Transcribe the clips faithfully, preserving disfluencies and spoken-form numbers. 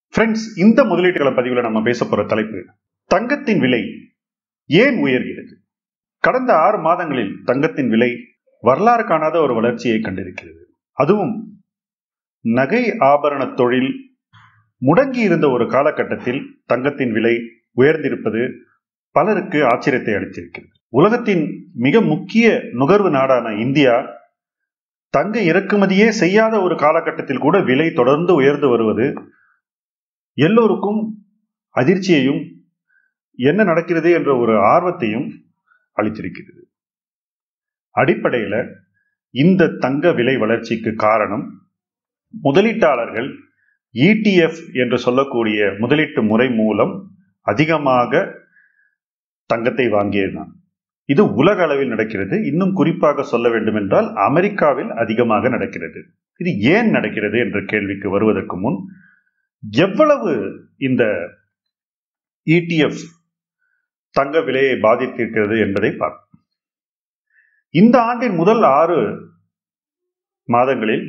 Friends, இந்த முதலீட்டுகளை பதிவில் நம்ம பேச போற தலைப்பு தங்கத்தின் விலை ஏன் உயர்கிறது. கடந்த ஆறு மாதங்களில் தங்கத்தின் விலை வரலாறு காணாத ஒரு வளர்ச்சியை கண்டிருக்கிறது. அதுவும் நகை ஆபரண தொழில் முடங்கி இருந்த ஒரு காலகட்டத்தில் தங்கத்தின் விலை உயர்ந்திருப்பது பலருக்கு ஆச்சரியத்தை அளித்திருக்கிறது. உலகத்தின் மிக முக்கிய நுகர்வு நாடான இந்தியா தங்க இறக்குமதியே செய்யாத ஒரு காலகட்டத்தில் கூட விலை தொடர்ந்து உயர்ந்து வருவது எல்லோருக்கும் அதிர்ச்சியையும் என்ன நடக்கிறது என்ற ஒரு ஆர்வத்தையும் அளித்திருக்கிறது. அடிப்படையில இந்த தங்க விலை வளர்ச்சிக்கு காரணம் முதலீட்டாளர்கள் இடிஎஃப் என்று சொல்லக்கூடிய முதலீட்டு முறை மூலம் அதிகமாக தங்கத்தை வாங்கியதுதான். இது உலக அளவில் நடக்கிறது. இன்னும் குறிப்பாக சொல்ல வேண்டும் என்றால் அமெரிக்காவில் அதிகமாக நடக்கிறது. இது ஏன் நடக்கிறது என்ற கேள்விக்கு வருவதற்கு முன் எவ்வளவு இந்த இடிஎஃப் தங்க விலையை பாதித்திருக்கிறது என்பதை பார்ப்போம். இந்த ஆண்டின் முதல் ஆறு மாதங்களில்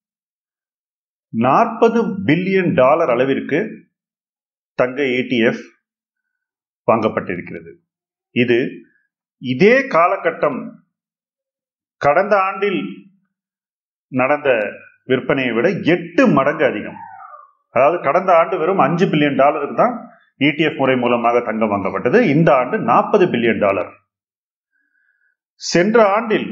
நாற்பது பில்லியன் டாலர் அளவிற்கு தங்க இடிஎஃப் வாங்கப்பட்டிருக்கிறது. இது இதே காலகட்டம் கடந்த ஆண்டில் நடந்த விற்பனையை விட எட்டு மடங்கு அதிகம். அதாவது கடந்த ஆண்டு வெறும் அஞ்சு பில்லியன் டாலருக்கு தான் இடிஎஃப் முறை மூலமாக தங்கம் வாங்கப்பட்டது. இந்த ஆண்டு நாற்பது பில்லியன் டாலர். சென்ற ஆண்டில்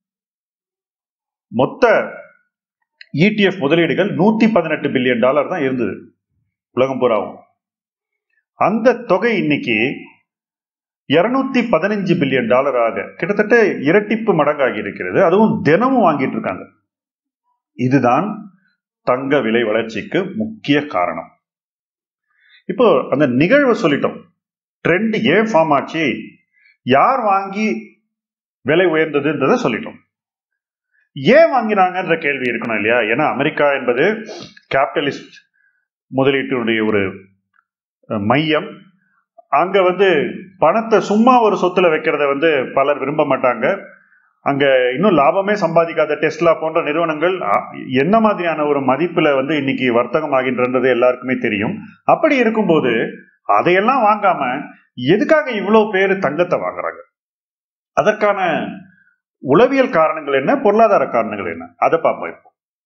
மொத்த இடிஎஃப் முதலீடுகள் நூத்தி பதினெட்டு பில்லியன் டாலர் தான் இருந்தது உலகம் பூராவும். அந்த தொகை இன்னைக்கு இருநூத்தி பதினஞ்சு பில்லியன் டாலராக கிட்டத்தட்ட இரட்டிப்பு மடங்காகி இருக்கிறது. அதுவும் தினமும் வாங்கிட்டு இருக்காங்க. இதுதான் தங்க விலை வளர்ச்சிக்கு முக்கிய காரணம். இப்போ அந்த நிகழ்வு சொல்லிட்டோம். ட்ரெண்ட் ஏன் ஃபார்ம் ஆச்சு, யார் வாங்கி விலை உயர்ந்ததுன்றத சொல்லிட்டோம். ஏன் வாங்கினாங்கன்ற கேள்வி இருக்கணும் இல்லையா? ஏன்னா அமெரிக்கா என்பது கேபிட்டலிஸ்ட் முதலீட்டினுடைய ஒரு மையம். அங்க வந்து பணத்தை சும்மா ஒரு சொத்துல வைக்கிறத வந்து பலர் விரும்ப மாட்டாங்க. அங்க இன்னும் லாபமே சம்பாதிக்காத டெஸ்லா போன்ற நிறுவனங்கள் என்ன மாதிரியான ஒரு மதிப்புல வந்து இன்னைக்கு வர்த்தகம் ஆகின்றது எல்லாருக்குமே தெரியும். அப்படி இருக்கும்போது அதையெல்லாம் வாங்காம எதுக்காக இவ்வளவு பேர் தங்கத்தை வாங்குறாங்க? அதற்கான உளவியல் காரணங்கள் என்ன, பொருளாதார காரணங்கள் என்ன, அதை பார்ப்போம்.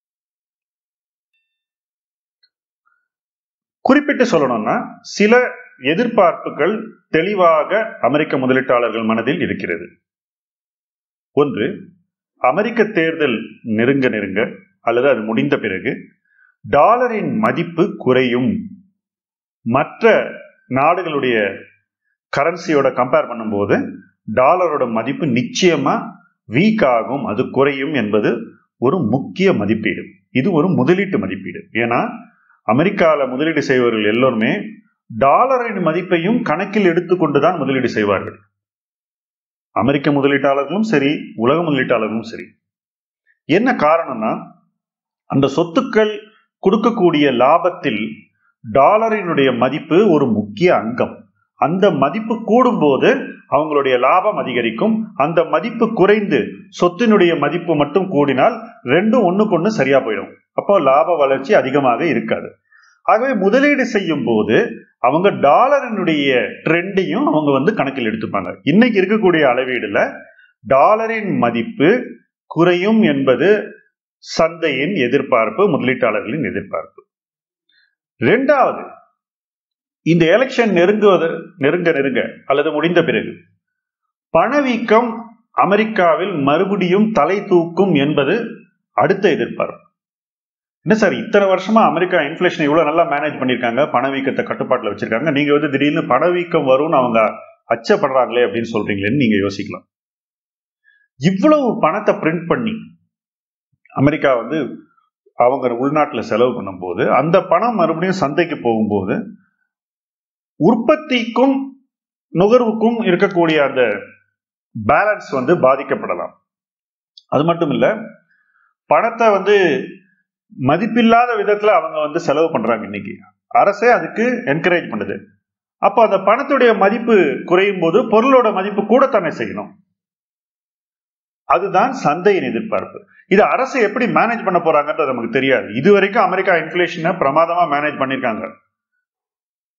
குறிப்பிட்டு சொல்லணும்னா சில எதிர்பார்ப்புகள் தெளிவாக அமெரிக்க முதலீட்டாளர்கள் மனதில் இருக்கிறது. ஒன்று, அமெரிக்க தேர்தல் நெருங்க நெருங்க அல்லது அது முடிந்த பிறகு டாலரின் மதிப்பு குறையும். மற்ற நாடுகளுடைய கரன்சியோட கம்பேர் பண்ணும்போது டாலரோட மதிப்பு நிச்சயமா வீக் ஆகும், அது குறையும் என்பது ஒரு முக்கிய மதிப்பீடு. இது ஒரு முதலீட்டு மதிப்பீடு. ஏன்னா அமெரிக்காவில் முதலீடு செய்வர்கள் எல்லோருமே டாலரின் மதிப்பையும் கணக்கில் எடுத்துக்கொண்டுதான் முதலீடு செய்வார்கள். அமெரிக்க முதலீட்டாளர்களும் சரி, உலக முதலீட்டாளர்களும் சரி. என்ன காரணம்னா அந்த சொத்துக்கள் கொடுக்கக்கூடிய லாபத்தில் டாலரினுடைய மதிப்பு ஒரு முக்கிய அங்கம். அந்த மதிப்பு கூடும் போது அவங்களுடைய லாபம் அதிகரிக்கும். அந்த மதிப்பு குறைந்து சொத்தினுடைய மதிப்பு மட்டும் கூடினால் ரெண்டும் ஒண்ணுக்கு ஒண்ணு சரியா போயிடும். அப்போ லாப வளர்ச்சி அதிகமாக இருக்காது. ஆகவே முதலீடு செய்யும் போது அவங்க டாலரினுடைய ட்ரெண்டையும் அவங்க வந்து கணக்கில் எடுத்துப்பாங்க. இன்னைக்கு இருக்கக்கூடிய அளவீடுல டாலரின் மதிப்பு குறையும் என்பது சந்தையின் எதிர்பார்ப்பு, முதலீட்டாளர்களின் எதிர்பார்ப்பு. இரண்டாவது, இந்த எலெக்ஷன் நெருங்குவது நெருங்க நெருங்க அல்லது முடிந்த பிறகு பணவீக்கம் அமெரிக்காவில் மறுபடியும் தலை தூக்கும் என்பது அடுத்த எதிர்பார்ப்பு. என்ன சார், இத்தனை வருஷமா அமெரிக்கா இன்ஃபிளேஷன் இவ்வளவு நல்லா மேனேஜ் பண்ணிருக்காங்க, பணவீக்கத்தை கட்டுப்பாட்டில் வச்சிருக்காங்க, நீங்க வந்து திடீர்னு பணவீக்கம் வரும்னு அவங்க அச்சப்படுறாங்களே அப்படின்னு சொல்றீங்களேன்னு நீங்க யோசிக்கலாம். இவ்வளவு பணத்தை பிரிண்ட் பண்ணி அமெரிக்கா வந்து அவங்க உள்நாட்டில் செலவு பண்ணும் போது அந்த பணம் மறுபடியும் சந்தைக்கு போகும்போது உற்பத்திக்கும் நுகர்வுக்கும் இருக்கக்கூடிய அந்த பேலன்ஸ் வந்து பாதிக்கப்படலாம். அது மட்டும் இல்ல, பணத்தை வந்து மதிப்பில்லாத விதத்துல அவங்க வந்து செலவு பண்றாங்க. இன்னைக்கு அரசே அதுக்கு என்கரேஜ் பண்ணுது. அப்ப அந்த பணத்துடைய மதிப்பு குறையும் போது பொருளோட மதிப்பு கூடத்தானே செய்யணும். அதுதான் சந்தையின் எதிர்பார்ப்பு. இது அரசு எப்படி மேனேஜ் பண்ண போறாங்கன்றது நமக்கு தெரியாது. இதுவரைக்கும் அமெரிக்கா இன்ஃபிளேஷனை பிரமாதமா மேனேஜ் பண்ணிருக்காங்க.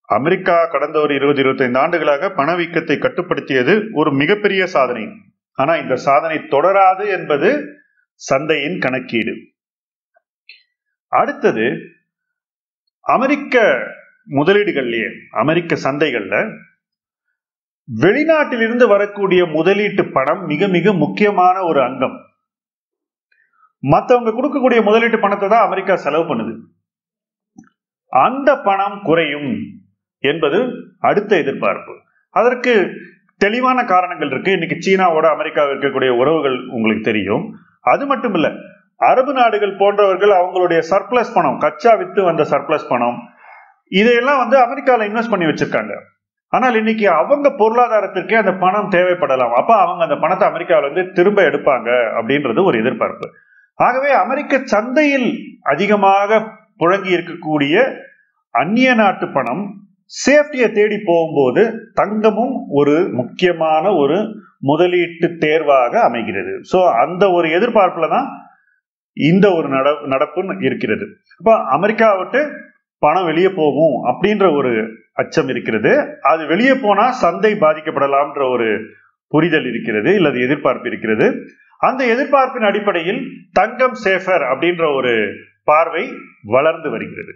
அமெரிக்கா கடந்த ஒரு இருபது இருபத்தி ஐந்து ஆண்டுகளாக பணவீக்கத்தை கட்டுப்படுத்தியது ஒரு மிகப்பெரிய சாதனை. ஆனா இந்த சாதனை தொடராது என்பது சந்தையின் கணக்கீடு. அடுத்தது, அமெரிக்க முதலீடுகள்லயே அமெரிக்க சந்தைகள்ல வெளிநாட்டிலிருந்து வரக்கூடிய முதலீட்டு பணம் மிக மிக முக்கியமான ஒரு அங்கம். மற்றவங்க கொடுக்கக்கூடிய முதலீட்டு பணத்தை தான் அமெரிக்கா செலவு பண்ணுது. அந்த பணம் குறையும் என்பது அடுத்த எதிர்பார்ப்பு. அதற்கு தெளிவான காரணங்கள் இருக்கு. இன்னைக்கு சீனாவோட அமெரிக்கா இருக்கக்கூடிய உறவுகள் உங்களுக்கு தெரியும். அது மட்டும் இல்ல, அரபு நாடுகள் போன்றவர்கள் அவங்களுடைய சர்ப்ளஸ் பணம், கச்சா வித்து வந்த சர்ப்ளஸ் பணம், இதையெல்லாம் வந்து அமெரிக்கால இன்வெஸ்ட் பண்ணி வச்சிருக்காங்க. ஆனால் இன்னைக்கு அவங்க பொருளாதாரத்திற்கே அந்த பணம் தேவைப்படலாம். அப்ப அவங்க அந்த பணத்தை அமெரிக்காவில இருந்து திரும்ப எடுப்பாங்க அப்படின்றது ஒரு எதிர்பார்ப்பு. ஆகவே அமெரிக்க சந்தையில் அதிகமாக புழங்கி இருக்கக்கூடிய அந்நிய நாட்டு பணம் சேஃப்டியை தேடி போகும்போது தங்கமும் ஒரு முக்கியமான ஒரு முதலீட்டு தேர்வாக அமைகிறது. சோ அந்த ஒரு எதிர்பார்ப்புல தான் இந்த ஒரு நடப்பு இருக்கிறது. அப்ப அமெரிக்கா விட்டு பணம் வெளியே போகும் அப்படின்ற ஒரு அச்சம் இருக்கிறது. அது வெளியே போனா சந்தை பாதிக்கப்படலாம்ன்ற ஒரு புரிதல் இருக்கிறது, இல்லது எதிர்பார்ப்பு இருக்கிறது. அந்த எதிர்பார்ப்பின் அடிப்படையில் தங்கம் சேஃபர் அப்படின்ற ஒரு பார்வை வளர்ந்து வருகிறது.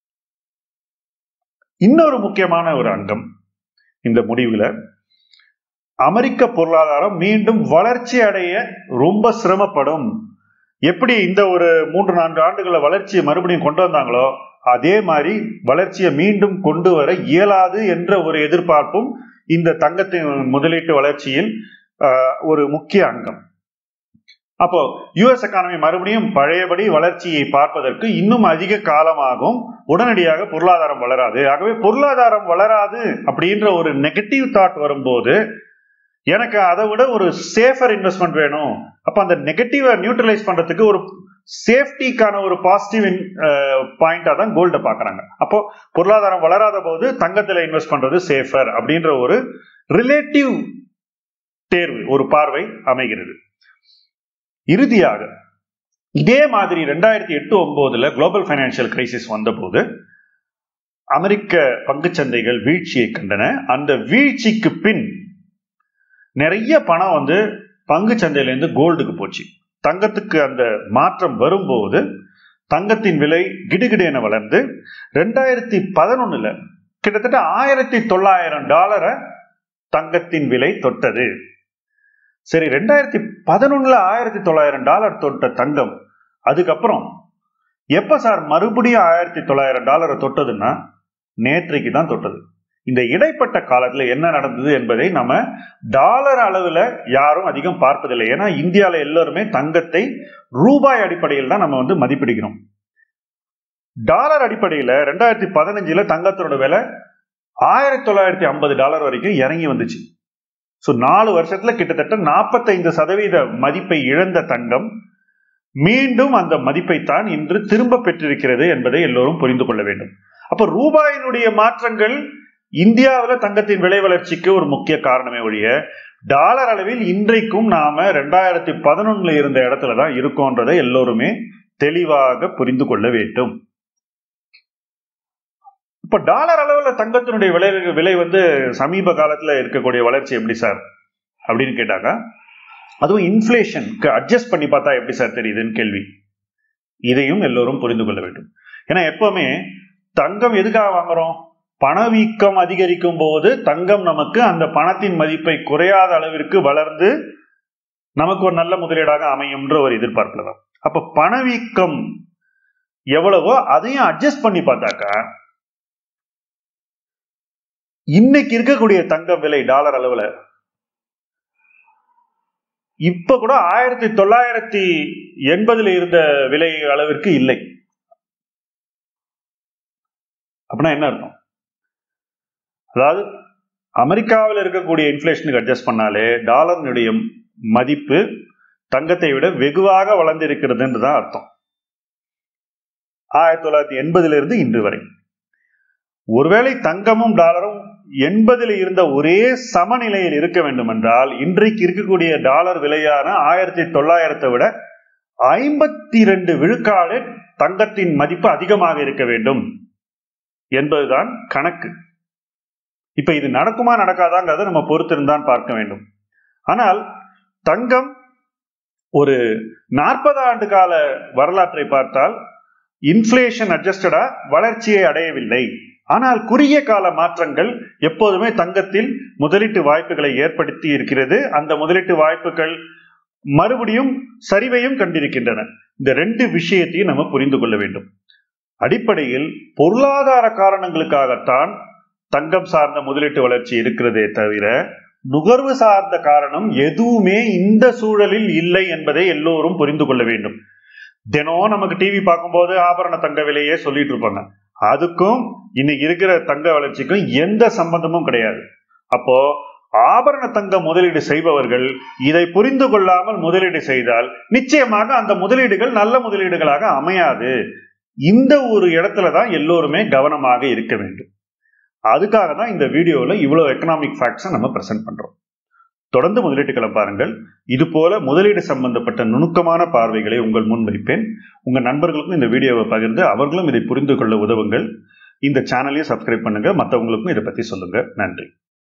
இன்னொரு முக்கியமான ஒரு அங்கம் இந்த முடிவுல, அமெரிக்க பொருளாதாரம் மீண்டும் வளர்ச்சி அடைய ரொம்ப சிரமப்படும். எப்படி இந்த ஒரு மூன்று நான்கு ஆண்டுகள வளர்ச்சியை மறுபடியும் கொண்டு வந்தாங்களோ அதே மாதிரி வளர்ச்சியை மீண்டும் கொண்டு வர இயலாது என்ற ஒரு எதிர்பார்ப்பும் இந்த தங்கத்தின் முதலீட்டு வளர்ச்சியில் ஒரு முக்கிய அங்கம். அப்போ யுஎஸ் எக்கானமி மறுபடியும் பழையபடி வளர்ச்சியை பார்ப்பதற்கு இன்னும் அதிக காலமாகும். உடனடியாக பொருளாதாரம் வளராது. ஆகவே பொருளாதாரம் வளராது அப்படின்ற ஒரு நெகட்டிவ் தாட் வரும்போது எனக்கு அதை விட ஒரு சேஃபர் இன்வெஸ்ட்மெண்ட் வேணும். அப்ப அந்த நெகட்டிவை நியூட்ரலைஸ் பண்றதுக்கு ஒரு சேஃப்டிக்கான ஒரு பாசிட்டிவ் பாயிண்டா தான் கோல்ட பாக்குறாங்க. அப்போ பொருளாதாரம் வளராத போது தங்கத்துல இன்வெஸ்ட் பண்றது சேஃபர் அப்படின்ற ஒரு ரிலேட்டிவ் தேர்வு, ஒரு பார்வை அமைகிறது. இறுதியாக இதே மாதிரி ரெண்டாயிரத்தி எட்டு ஒன்பதுல குளோபல் பைனான்சியல் கிரைசிஸ் வந்த போது அமெரிக்க பங்குச்சந்தைகள் வீழ்ச்சியை கண்டன. அந்த வீழ்ச்சிக்கு பின் நிறைய பணம் வந்து பங்கு சந்தையிலிருந்து கோல்டுக்கு போச்சு. தங்கத்துக்கு அந்த மாற்றம் வரும்போது தங்கத்தின் விலை கிடுகிடென வளர்ந்து ரெண்டாயிரத்தி பதினொன்னுல கிட்டத்தட்ட ஆயிரத்தி தொள்ளாயிரம் டாலரை தங்கத்தின் விலை தொட்டது. சரி, ரெண்டாயிரத்தி பதினொன்னுல ஆயிரத்தி தொள்ளாயிரம் டாலர் தொட்ட தங்கம் அதுக்கப்புறம் எப்ப சார் மறுபடியும் ஆயிரத்தி தொள்ளாயிரம் டாலரை தொட்டதுன்னா நேற்றைக்கு தான் தொட்டது. இந்த இடைப்பட்ட காலத்துல என்ன நடந்தது என்பதை நம்ம டாலர் அளவுல யாரும் அதிகம் பார்ப்பதில்லை. ஏன்னா இந்தியாவில எல்லாருமே தங்கத்தை ரூபாய் அடிப்படையில் தான் நம்ம வந்து மதிப்பிடுகிறோம். டாலர் அடிப்படையில ரெண்டாயிரத்தி பதினஞ்சுல தங்கத்தோட விலை ஆயிரத்தி தொள்ளாயிரத்தி ஐம்பது டாலர் வரைக்கும் இறங்கி வந்துச்சு. ஸோ நாலு வருஷத்துல கிட்டத்தட்ட நாற்பத்தைந்து சதவீத மதிப்பை இழந்த தங்கம் மீண்டும் அந்த மதிப்பை தான் இன்று திரும்ப பெற்றிருக்கிறது என்பதை எல்லோரும் புரிந்து கொள்ள வேண்டும். அப்ப ரூபாயினுடைய மாற்றங்கள் இந்தியாவில் தங்கத்தின் விலை வளர்ச்சிக்கு ஒரு முக்கிய காரணமே ஒழிய டாலர் அளவில் இன்றைக்கும் நாம ரெண்டாயிரத்தி பதினொன்னுல இருந்த இடத்துலதான் இருக்கோன்றதை எல்லோருமே தெளிவாக புரிந்து கொள்ள வேண்டும். இப்ப டாலர் அளவுல தங்கத்தினுடைய விலை விலை வந்து சமீப காலத்துல இருக்கக்கூடிய வளர்ச்சி எப்படி சார் அப்படின்னு கேட்டாங்க. அதுவும் இன்ஃபிளேஷனுக்கு அட்ஜஸ்ட் பண்ணி பார்த்தா எப்படி சார் தெரியுதுன்னு கேள்வி. இதையும் எல்லோரும் புரிந்து கொள்ள வேண்டும். ஏன்னா எப்பவுமே தங்கம் எதுக்காக வாங்குறோம்? பணவீக்கம் அதிகரிக்கும் போது தங்கம் நமக்கு அந்த பணத்தின் மதிப்பை குறையாத அளவிற்கு வளர்ந்து நமக்கு ஒரு நல்ல முதலீடாக அமையும்ன்ற ஒரு எதிர்பார்ப்புல தான். அப்ப பணவீக்கம் எவ்வளவோ அதையும் அட்ஜஸ்ட் பண்ணி பார்த்தாக்கா இன்னைக்கு இருக்கக்கூடிய தங்கம் விலை டாலர் அளவுல இப்ப கூட ஆயிரத்தி தொள்ளாயிரத்தி எண்பதுல இருந்த விலை அளவிற்கு இல்லை. அப்படின்னா என்ன அர்த்தம்? அதாவது அமெரிக்காவில் இருக்கக்கூடிய இன்ஃபிளேஷனுக்கு அட்ஜஸ்ட் பண்ணாலே டாலருடைய மதிப்பு தங்கத்தை விட வெகுவாக வளர்ந்து இருக்கிறது தான் அர்த்தம். ஆயிரத்தி தொள்ளாயிரத்தி எண்பதுல இருந்து இன்று வரை ஒருவேளை தங்கமும் டாலரும் எண்பதில் இருந்த ஒரே சமநிலையில் இருக்க வேண்டும் என்றால் இன்றைக்கு இருக்கக்கூடிய டாலர் விலையான ஆயிரத்தி தொள்ளாயிரத்தை விட ஐம்பத்தி இரண்டு விழுக்காடு தங்கத்தின் மதிப்பு அதிகமாக இருக்க வேண்டும் என்பதுதான் கணக்கு. இப்ப இது நடக்குமா நடக்காதாங்கிறத நம்ம பொறுத்திருந்தான் பார்க்க வேண்டும். ஆனால் தங்கம் ஒரு நாற்பது ஆண்டு கால வரலாற்றை பார்த்தால் இன்ஃபிளேஷன் அட்ஜஸ்டடா வளர்ச்சியை அடையவில்லை. ஆனால் குறுகிய கால மாற்றங்கள் எப்போதுமே தங்கத்தில் முதலீட்டு வாய்ப்புகளை ஏற்படுத்தி இருக்கிறது. அந்த முதலீட்டு வாய்ப்புகள் மறுபடியும் சரிவையும் கண்டிருக்கின்றன. இந்த ரெண்டு விஷயத்தையும் நம்ம புரிந்து கொள்ள வேண்டும். அடிப்படையில் பொருளாதார காரணங்களுக்காகத்தான் தங்கம் சார்ந்த முதலீட்டு வளர்ச்சி இருக்கிறதே தவிர நுகர்வு சார்ந்த காரணம் எதுவுமே இந்த சூழலில் இல்லை என்பதை எல்லோரும் புரிந்து கொள்ள வேண்டும். தினம் நமக்கு டிவி பார்க்கும்போது ஆபரண தங்க விலையே சொல்லிட்டு இருப்பாங்க. அதுக்கும் இன்னைக்கு இருக்கிற தங்க வளர்ச்சிக்கும் எந்த சம்பந்தமும் கிடையாது. அப்போ ஆபரண தங்க முதலீடு செய்பவர்கள் இதை புரிந்து கொள்ளாமல் முதலீடு செய்தால் நிச்சயமாக அந்த முதலீடுகள் நல்ல முதலீடுகளாக அமையாது. இந்த ஒரு இடத்துலதான் எல்லோருமே கவனமாக இருக்க வேண்டும். அதுக்காக தான் இந்த வீடியோவில் இவ்வளவு எக்கனாமிக் ஃபேக்ட்ஸை நம்ம பிரசன்ட் பண்றோம். தொடர்ந்து முதலீட்டுகளை பாருங்கள். இது போல முதலீடு சம்பந்தப்பட்ட நுணுக்கமான பார்வைகளை உங்கள் முன் வைப்பேன். உங்க நண்பர்களுக்கும் இந்த வீடியோவை பகிர்ந்து அவர்களும் இதை புரிந்து கொள்ள உதவுங்கள். இந்த சேனலையும் சப்ஸ்கிரைப் பண்ணுங்க, மற்றவங்களுக்கும் இதை பத்தி சொல்லுங்க. நன்றி.